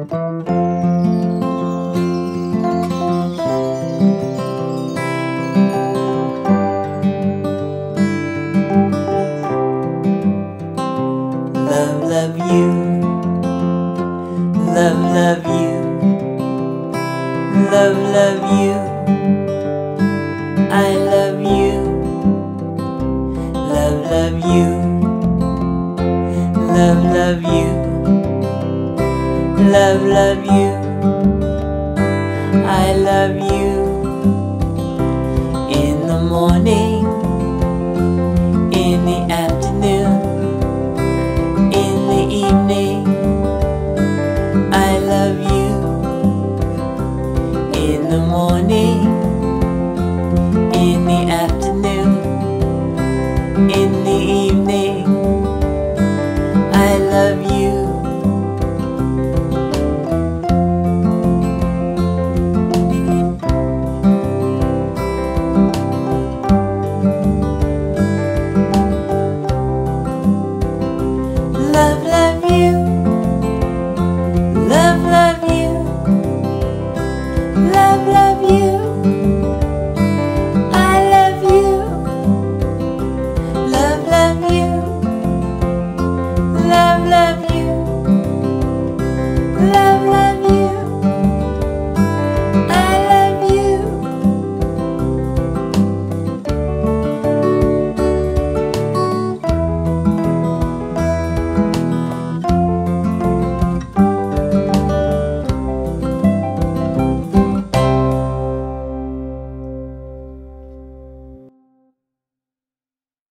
Love, love you. Love, love you. Love, love you. I love you. Love, love you. Love, love you. Love, love you. I love you. In the morning, in the afternoon, in the evening, I love you. In the morning, in the afternoon, in the evening, I love you. Love, love you. Love, love you. Love, love you. I love you. Love, love you. Love, love you. Love, love you. I love you.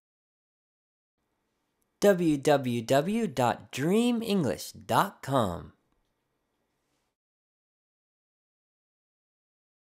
www.dreamenglish.com